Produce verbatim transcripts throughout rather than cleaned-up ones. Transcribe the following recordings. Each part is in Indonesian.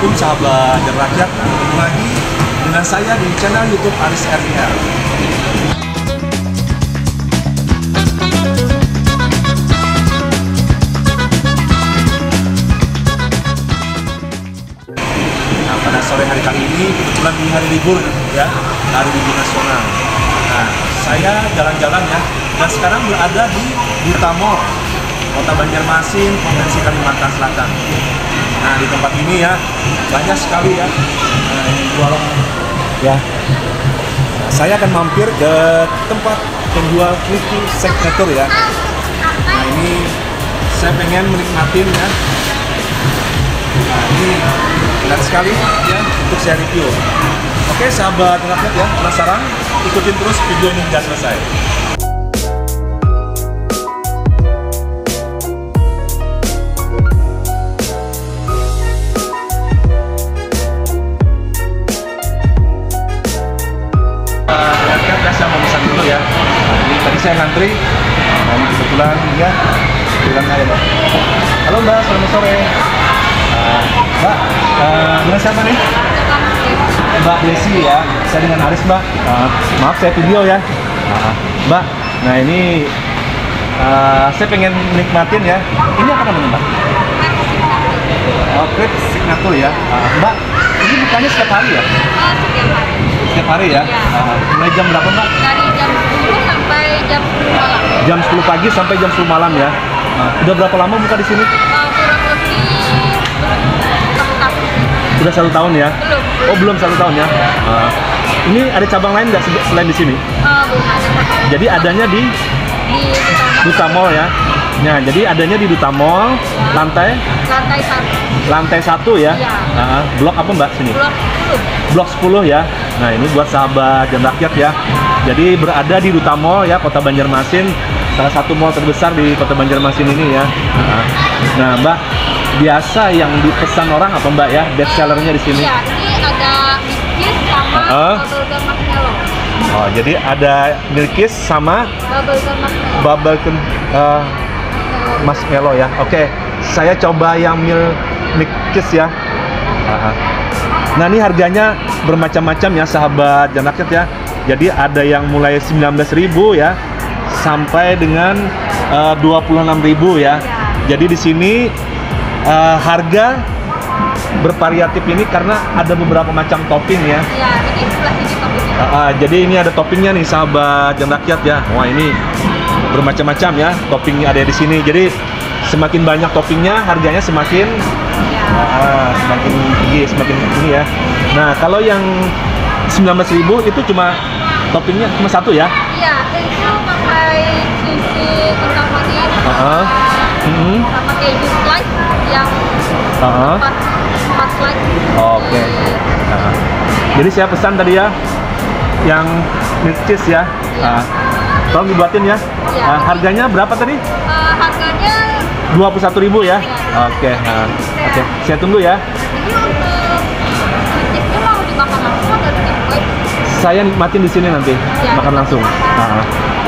Assalamualaikum sahabat dan rakyat. Ketemu lagi dengan saya di channel YouTube Aris R D R. Nah, pada sore hari kali ini kebetulan di hari libur ya, hari libur nasional. Nah, saya jalan-jalan ya, dan sekarang berada di Duta Mall, Kota Banjarmasin, Provinsi Kalimantan Selatan. Nah, di tempat ini ya banyak sekali ya nah, ini jualan ya. Nah, saya akan mampir ke tempat penjual Quickie signature ya. Nah, ini saya pengen menikmatin ya. Nah, ini enak sekali ya untuk saya review. Oke sahabat rakyat ya, penasaran? Ikutin terus video ini hingga selesai. Saya mau pesan dulu ya. Jadi tadi saya ngantri. Nah, ini kebetulan ya bilang aja Mbak. Halo Mbak, selamat sore. Uh, Mbak, uh, dengan siapa nih? Mbak Desi ya. Saya dengan Aris Mbak. Uh, maaf saya video ya. Uh, Mbak, nah ini uh, saya pengen nikmatin ya. Ini apa namanya Mbak? Oh, Quickie signature ya. Uh, Mbak, ini bukannya setiap hari ya? Oh, setiap hari. Setiap hari ya? Ya. Uh, mulai jam berapa Mbak? Dari jam sepuluh sampai jam sepuluh malam. Jam sepuluh pagi sampai jam sepuluh malam ya. Uh, udah berapa lama buka di sini? Uh, kurang lebih satu tahun. Udah satu tahun ya? Belum. Oh belum satu tahun ya? Uh, ini ada cabang lain nggak selain di sini? Uh, belum ada. Jadi adanya di Di Duta Mall ya? Nah, jadi adanya di Duta Mall, lantai lantai satu. lantai satu ya? Iya. Uh, blok apa Mbak sini? Blok sepuluh. Blok sepuluh ya. Nah, ini buat sahabat dan rakyat ya. Jadi berada di Duta Mall ya, Kota Banjarmasin, salah satu mall terbesar di Kota Banjarmasin ini ya. Nah, nah Mbak, biasa yang dipesan orang apa Mbak ya? Best sellernya di sini? Iya, ini ada Milkis sama Uh-uh. bubblegum marshmallow. Oh, jadi ada Milkis sama Bubblegum marshmallow. bubblegum uh, marshmallow ya. Oke, saya coba yang mil Milkis ya. Uh-huh. Nah, ini harganya bermacam-macam ya sahabat dan rakyat ya. Jadi ada yang mulai sembilan belas ribu ya sampai dengan uh, dua puluh enam ribu ya. Jadi di sini uh, harga bervariatif ini karena ada beberapa macam topping ya. Iya, ini sebelah sini toppingnya. Uh, uh, jadi ini ada toppingnya nih sahabat dan rakyat ya. Wah, ini bermacam-macam ya toppingnya ada di sini. Jadi semakin banyak toppingnya harganya semakin uh, semakin tinggi, semakin tinggi ya. Nah, kalau yang sembilan belas ribu itu cuma toppingnya cuma satu ya? Iya, itu pakai susu kental manis Uh-huh. Mm-hmm. sama keju slice yang Uh-huh. empat empat slice. Oke. Okay. Uh-huh. Jadi saya pesan tadi ya yang milk cheese ya. Iya. Uh, tolong dibuatin ya. Iya. Uh, harganya berapa tadi? Uh, harganya dua puluh satu ribu ya? Iya. Oke. Okay. Uh, Oke, okay. Saya tunggu ya. ini untuk cheese-nya mau dimakan langsung atau di take Saya nikmatin di sini nanti, Ya. makan langsung. Uh-huh.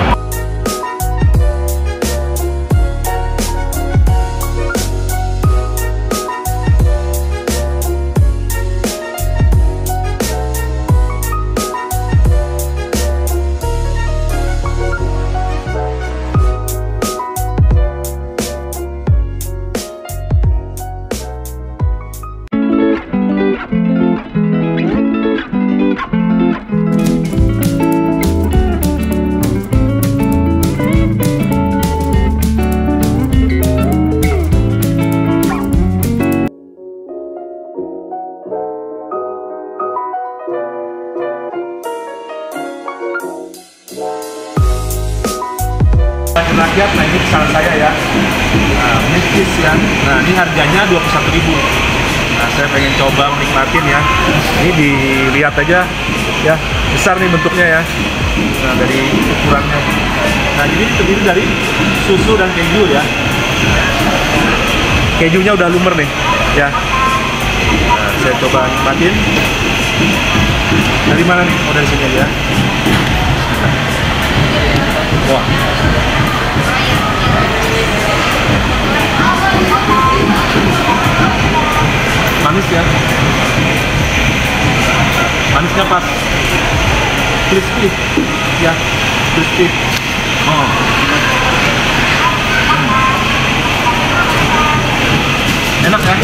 Rakyat, nah ini pesanan saya ya. Nah, Milkis ya. Nah, ini harganya dua puluh satu ribu. Nah, saya pengen coba menikmatin ya. Ini dilihat aja ya, besar nih bentuknya ya. Nah, dari ukurannya. Nah, ini terdiri dari susu dan keju ya. Kejunya udah lumer nih ya. Nah, saya coba nikmatin. Dari mana nih? Oh, dari sini aja. Wah. manis ya. Manisnya pas, crispy, ya, crispy. Oh. Enak kan?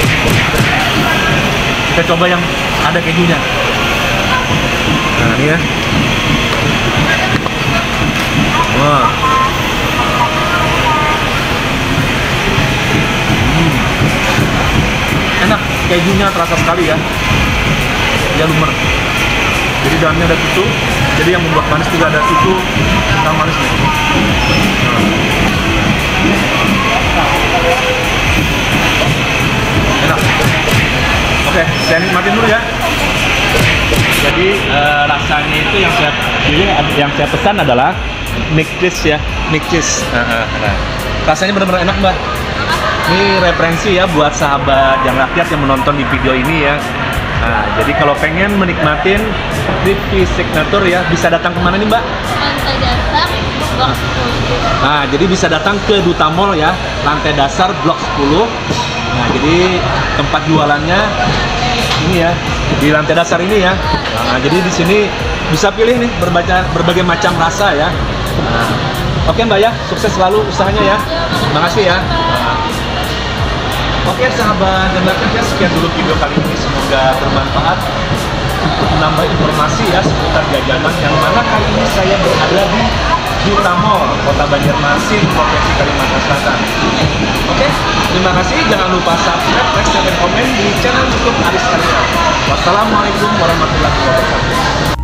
Kita coba yang ada kejunya. Nah, ini ya. Wah. Hmm. Enak, kejunya terasa sekali ya. Dia lumer. Jadi dalamnya ada susu. Jadi yang membuat manis juga ada susu yang manis nih. Nah. Enak. Oke, saya nikmatin dulu ya. Jadi uh, rasanya itu yang saya pilih, yang saya pesan adalah mixed cheese ya, mixed cheese. Nah, nah. Rasanya benar-benar enak mbak. Ini referensi ya buat sahabat yang rakyat yang menonton di video ini ya. Nah, jadi kalau pengen menikmatin Crispy Signature ya, bisa datang kemana nih mbak? Lantai dasar blok sepuluh. Nah, jadi bisa datang ke Duta Mall ya, lantai dasar blok sepuluh. Nah, jadi tempat jualannya ini ya, di lantai dasar ini ya. Nah, jadi di sini bisa pilih nih berbagai, berbagai macam rasa ya. Nah, oke mbak ya, sukses selalu usahanya ya. Makasih ya. Nah, oke sahabat dan rakyat ya, sekian dulu video kali ini, semoga bermanfaat untuk menambah informasi ya seputar jajanan yang mana kali ini saya berada di Duta Mall, Kota Banjarmasin, Provinsi Kalimantan Selatan. Oke, terima kasih. Jangan lupa subscribe, like, dan komen di channel YouTube Aris Karya. Wassalamualaikum warahmatullahi wabarakatuh.